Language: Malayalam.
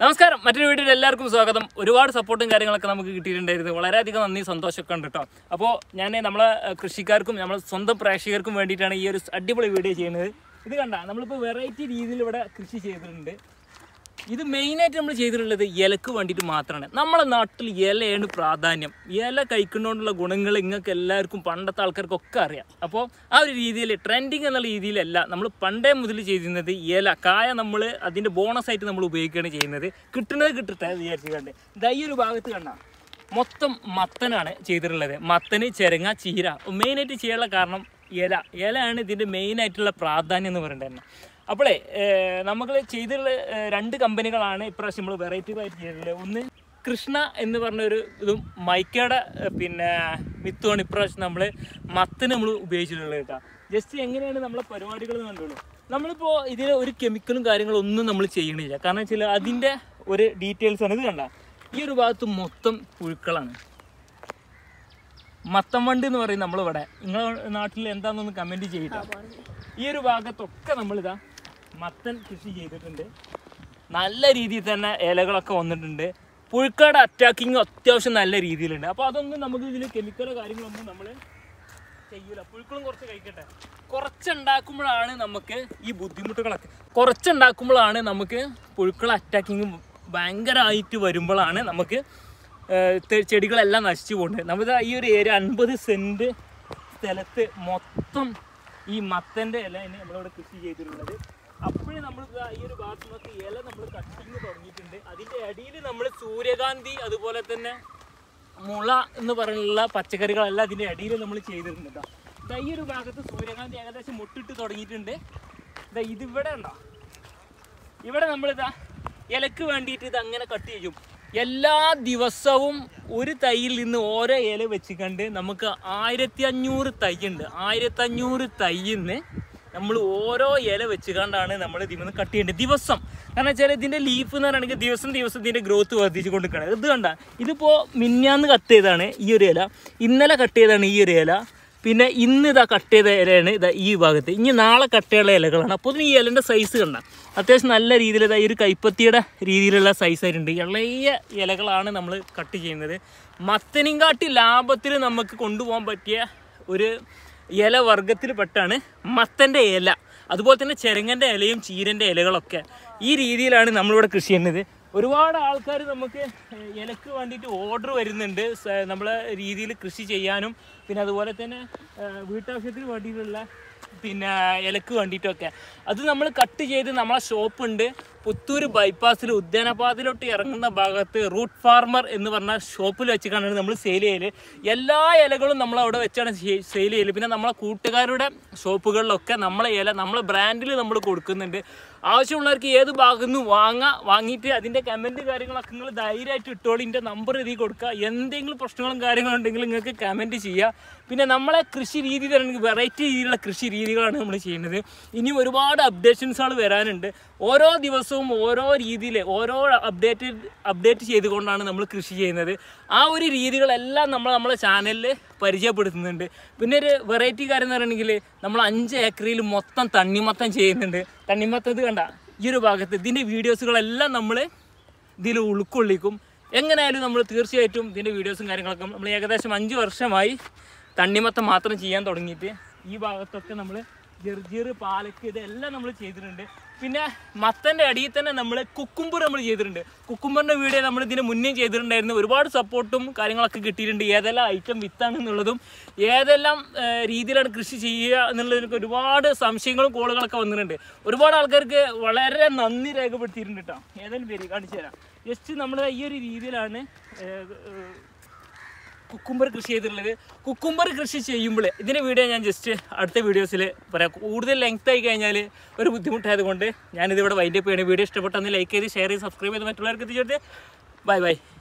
നമസ്കാരം, മറ്റൊരു വീഡിയോയിൽ എല്ലാവർക്കും സ്വാഗതം. ഒരുപാട് സപ്പോർട്ടും കാര്യങ്ങളൊക്കെ നമുക്ക് കിട്ടിയിട്ടുണ്ടായിരുന്നു. വളരെയധികം നന്ദി, സന്തോഷമൊക്കെ ഉണ്ട് കേട്ടോ. അപ്പോൾ ഞാൻ നമ്മളെ കൃഷിക്കാർക്കും നമ്മളെ സ്വന്തം പ്രേക്ഷകർക്കും വേണ്ടിയിട്ടാണ് ഈ ഒരു അടിപൊളി വീഡിയോ ചെയ്യുന്നത്. ഇത് കണ്ട നമ്മളിപ്പോൾ വെറൈറ്റി രീതിയിൽ ഇവിടെ കൃഷി ചെയ്തിട്ടുണ്ട്. ഇത് മെയിനായിട്ട് നമ്മൾ ചെയ്തിട്ടുള്ളത് ഇലക്ക് വേണ്ടിയിട്ട് മാത്രമാണ്. നമ്മളെ നാട്ടിൽ ഇലയാണ് പ്രാധാന്യം. ഇല കഴിക്കുന്നതുകൊണ്ടുള്ള ഗുണങ്ങൾ നിങ്ങൾക്ക് എല്ലാവർക്കും പണ്ടത്തെ ആൾക്കാർക്കൊക്കെ അറിയാം. അപ്പോൾ ആ ഒരു രീതിയിൽ ട്രെൻഡിങ് എന്നുള്ള രീതിയിലല്ല നമ്മൾ പണ്ടേ മുതൽ ചെയ്തിരുന്നത്. ഇല കായ നമ്മൾ അതിൻ്റെ ബോണസായിട്ട് നമ്മൾ ഉപയോഗിക്കുകയാണ് ചെയ്യുന്നത്. കിട്ടുന്നത് കിട്ടട്ടെ വിചാരിച്ച് കണ്ട് ഈ ഒരു ഭാഗത്ത് കണ്ട മൊത്തം മത്തനാണ് ചെയ്തിട്ടുള്ളത്. മത്തന്, ചെരങ്ങ, ചീര. മെയിനായിട്ട് ചെയ്യാനുള്ള കാരണം ഇലയാണ് ഇതിൻ്റെ മെയിനായിട്ടുള്ള പ്രാധാന്യം എന്ന് പറയുന്നത് തന്നെ. അപ്പോളേ നമ്മൾ ചെയ്തിട്ടുള്ള രണ്ട് കമ്പനികളാണ് ഇപ്രാവശ്യം നമ്മൾ വെറൈറ്റി ആയിട്ട് ചെയ്തിട്ടുള്ളത്. ഒന്ന് കൃഷ്ണ എന്ന് പറഞ്ഞൊരു ഇതും മൈക്കയുടെ വിത്തുമാണ് ഇപ്രാവശ്യം നമ്മൾ മത്തന് നമ്മൾ ഉപയോഗിച്ചിട്ടുള്ളത് കേട്ടോ. ജസ്റ്റ് എങ്ങനെയാണ് നമ്മളെ പരിപാടികൾ എന്ന് കണ്ടുള്ളൂ. നമ്മളിപ്പോൾ ഇതിൽ ഒരു കെമിക്കലും കാര്യങ്ങളും ഒന്നും നമ്മൾ ചെയ്യണില്ല. കാരണം വെച്ചാൽ അതിൻ്റെ ഒരു ഡീറ്റെയിൽസ് ആണ്. ഇത് കണ്ട ഈ ഒരു ഭാഗത്ത് മൊത്തം പുഴുക്കളാണ്. മത്തം വണ്ട് എന്ന് പറയും നമ്മളിവിടെ. നിങ്ങളുടെ നാട്ടിൽ എന്താണെന്നൊന്ന് കമൻറ്റ് ചെയ്യട്ടോ. ഈ ഒരു ഭാഗത്തൊക്കെ നമ്മളിതാ മത്തൻ കൃഷി ചെയ്തിട്ടുണ്ട്. നല്ല രീതിയിൽ തന്നെ ഇലകളൊക്കെ വന്നിട്ടുണ്ട്. പുഴുക്കളുടെ അറ്റാക്കിങ് അത്യാവശ്യം നല്ല രീതിയിലുണ്ട്. അപ്പോൾ അതൊന്നും നമുക്ക് ഇതിൽ കെമിക്കലോ കാര്യങ്ങളൊന്നും നമ്മൾ ചെയ്യൂല. പുഴുക്കളും കുറച്ച് കഴിക്കട്ടെ. കുറച്ചുണ്ടാക്കുമ്പോഴാണ് നമുക്ക് ഈ ബുദ്ധിമുട്ടുകളൊക്കെ കുറച്ചുണ്ടാക്കുമ്പോഴാണ് നമുക്ക് പുഴുക്കളെ അറ്റാക്കിങ് ഭയങ്കരമായിട്ട് വരുമ്പോഴാണ് നമുക്ക് ചെടികളെല്ലാം നശിച്ചു പോകുന്നത്. നമ്മൾ ഈ ഒരു ഏരിയ 50 സെൻറ്റ് സ്ഥലത്ത് മൊത്തം ഈ മത്തൻ്റെ ഇല നമ്മളിവിടെ കൃഷി ചെയ്തിട്ടുള്ളത്. അപ്പോഴും നമ്മൾ ഈ ഒരു ഭാഗത്ത് നോക്കി ഇല നമ്മൾ കട്ടിങ് തുടങ്ങിയിട്ടുണ്ട്. അതിൻ്റെ അടിയിൽ നമ്മൾ സൂര്യകാന്തി അതുപോലെ തന്നെ മുള എന്ന് പറഞ്ഞുള്ള പച്ചക്കറികളെല്ലാം അതിൻ്റെ അടിയിൽ നമ്മൾ ചെയ്തിട്ടുണ്ട്. ഈ ഒരു ഭാഗത്ത് സൂര്യകാന്തി ഏകദേശം മുട്ടിട്ട് തുടങ്ങിയിട്ടുണ്ട്. ഇതിവിടെ ഉണ്ടോ, ഇവിടെ നമ്മളിതാ ഇലക്ക് വേണ്ടിയിട്ട് ഇത് അങ്ങനെ കട്ട് ചെയ്യും. എല്ലാ ദിവസവും ഒരു തൈയിൽ നിന്ന് ഓരോ ഇല വെച്ച് കണ്ട് നമുക്ക് 1500 തൈയുണ്ട്. 1500 തൈയിന്ന് നമ്മൾ ഓരോ ഇല വെച്ച് കണ്ടാണ് നമ്മൾ ഇതിൽ നിന്ന് കട്ട് ചെയ്യേണ്ടത് ദിവസം. കാരണം വെച്ചാൽ ഇതിൻ്റെ ലീഫ് എന്ന് പറയുകയാണെങ്കിൽ ദിവസം ഇതിൻ്റെ ഗ്രോത്ത് വർദ്ധിച്ചു കൊണ്ടിരിക്കുകയാണ്. ഇത് കണ്ട ഇതിപ്പോൾ മിന്നാന്ന് കട്ട് ചെയ്താണ് ഈ ഒരു ഇല, ഇന്നലെ കട്ട് ചെയ്താണ് ഈ ഒരു ഇല, പിന്നെ ഇന്ന് ഇതാ കട്ട് ചെയ്ത ഇലയാണ് ഇതാ ഈ ഭാഗത്ത്. ഇനി നാളെ കട്ട് ചെയ്യാനുള്ള ഇലകളാണ്. അപ്പോൾ ഈ ഇലൻ്റെ സൈസ് കണ്ട അത്യാവശ്യം നല്ല രീതിയിൽ ഇതാ ഈ ഒരു കൈപ്പത്തിയുടെ രീതിയിലുള്ള സൈസായിട്ടുണ്ട്. ഇളയ ഇലകളാണ് നമ്മൾ കട്ട് ചെയ്യുന്നത്. മത്തനും കാട്ടി ലാഭത്തിൽ നമുക്ക് കൊണ്ടുപോകാൻ പറ്റിയ ഒരു ഇല വർഗത്തിൽ പെട്ടാണ് മത്തൻ്റെ ഇല. അതുപോലെ തന്നെ ചെരങ്ങൻ്റെ ഇലയും ചീരൻ്റെ ഇലകളൊക്കെ ഈ രീതിയിലാണ് നമ്മളിവിടെ കൃഷി ചെയ്യുന്നത്. ഒരുപാട് ആൾക്കാർ നമുക്ക് ഇലക്ക് വേണ്ടിയിട്ട് ഓർഡർ വരുന്നുണ്ട് നമ്മളെ രീതിയിൽ കൃഷി ചെയ്യാനും പിന്നെ അതുപോലെ തന്നെ വീട്ടാവശ്യത്തിന് വേണ്ടിയിട്ടുള്ള ഇലക്ക് വേണ്ടിയിട്ടൊക്കെ. അത് നമ്മൾ കട്ട് ചെയ്ത് നമ്മളെ ഷോപ്പുണ്ട് പുത്തൂർ ബൈപ്പാസിൽ ഉദ്യാനപാതയിലോട്ട് ഇറങ്ങുന്ന ഭാഗത്ത് റൂട്ട് ഫാർമർ എന്ന് പറഞ്ഞ ഷോപ്പിൽ വെച്ചിട്ടാണ് നമ്മൾ സെയിൽ ചെയ്യൽ. എല്ലാ ഇലകളും നമ്മളവിടെ വെച്ചാണ് സെയിൽ ചെയ്യൽ. പിന്നെ നമ്മളെ കൂട്ടുകാരുടെ ഷോപ്പുകളിലൊക്കെ നമ്മളെ ഇല നമ്മളെ ബ്രാൻഡിൽ നമ്മൾ കൊടുക്കുന്നുണ്ട്. ആവശ്യമുള്ളവർക്ക് ഏത് ഭാഗത്തു നിന്ന് വാങ്ങിയിട്ട് അതിൻ്റെ കമൻറ്റ് കാര്യങ്ങളൊക്കെ നിങ്ങൾ ധൈര്യമായിട്ട് ഇട്ടോളി. എൻ്റെ നമ്പർ എഴുതി കൊടുക്കുക. എന്തെങ്കിലും പ്രശ്നങ്ങളും കാര്യങ്ങളും ഉണ്ടെങ്കിൽ നിങ്ങൾക്ക് കമൻറ്റ് ചെയ്യുക. പിന്നെ നമ്മളെ കൃഷി രീതി തരണമെങ്കിൽ വെറൈറ്റി രീതിയിലുള്ള കൃഷി രീതികളാണ് നമ്മൾ ചെയ്യുന്നത്. ഇനിയും ഒരുപാട് അപ്ഡേഷൻസുകൾ വരാനുണ്ട്. ഓരോ ദിവസവും ഓരോ രീതിയിൽ ഓരോ അപ്ഡേറ്റ് ചെയ്തുകൊണ്ടാണ് നമ്മൾ കൃഷി ചെയ്യുന്നത്. ആ ഒരു രീതികളെല്ലാം നമ്മളെ ചാനലിൽ പരിചയപ്പെടുത്തുന്നുണ്ട്. പിന്നെ ഒരു വെറൈറ്റി കാര്യം എന്ന് പറയുകയാണെങ്കിൽ നമ്മൾ 5 ഏക്കറിൽ മൊത്തം തണ്ണിമത്തം ചെയ്യുന്നുണ്ട്. തണ്ണിമത്തം ഇത് കണ്ട ഈ ഒരു ഭാഗത്ത് ഇതിൻ്റെ വീഡിയോസുകളെല്ലാം നമ്മൾ ഇതിൽ ഉൾക്കൊള്ളിക്കും. എങ്ങനെയായാലും നമ്മൾ തീർച്ചയായിട്ടും ഇതിൻ്റെ വീഡിയോസും കാര്യങ്ങളൊക്കെ നമ്മൾ ഏകദേശം 5 വർഷമായി തണ്ണിമത്തം മാത്രം ചെയ്യാൻ തുടങ്ങിയിട്ട്. ഈ ഭാഗത്തൊക്കെ നമ്മൾ ജർജീർ, പാലക്ക് ഇതെല്ലാം നമ്മൾ ചെയ്തിട്ടുണ്ട്. പിന്നെ മത്തൻ്റെ അടിയിൽ തന്നെ നമ്മൾ കുക്കുംബർ നമ്മൾ ചെയ്തിട്ടുണ്ട്. കുക്കുംബറിൻ്റെ വീഡിയോ നമ്മൾ ഇതിന് മുന്നേ ചെയ്തിട്ടുണ്ടായിരുന്നു. ഒരുപാട് സപ്പോർട്ടും കാര്യങ്ങളൊക്കെ കിട്ടിയിട്ടുണ്ട്. ഏതെല്ലാം ഐറ്റം വിത്താണെന്നുള്ളതും ഏതെല്ലാം രീതിയിലാണ് കൃഷി ചെയ്യുക എന്നുള്ളതിനൊക്കെ ഒരുപാട് സംശയങ്ങളും കോളുകളൊക്കെ വന്നിട്ടുണ്ട്. ഒരുപാട് ആൾക്കാർക്ക് വളരെ നന്ദി രേഖപ്പെടുത്തിയിട്ടുണ്ട് കേട്ടോ. ഏതെങ്കിലും പേര് കാണിച്ചു തരാം. ജസ്റ്റ് നമ്മൾ ഈ ഒരു രീതിയിലാണ് കുക്കുംബർ കൃഷി ചെയ്തിട്ടുള്ളത്. കുക്കുംബർ കൃഷി ചെയ്യുമ്പോൾ ഇതിൻ്റെ വീഡിയോ ഞാൻ ജസ്റ്റ് അടുത്ത വീഡിയോസിൽ പറയാം. കൂടുതൽ ലെങ്ത് ആയി കഴിഞ്ഞാൽ ഒരു ബുദ്ധിമുട്ടായതുകൊണ്ട് ഞാനിതിവിടെ വൈൻഡപ്പ് ചെയ്യണം. വീഡിയോ ഇഷ്ടപ്പെട്ടെന്ന് ലൈക്ക് ചെയ്ത് ഷെയർ ചെയ്ത് സബ്സ്ക്രൈബ് ചെയ്ത് മറ്റുള്ളവർക്ക് എത്തിച്ചെടുത്ത് ബൈ.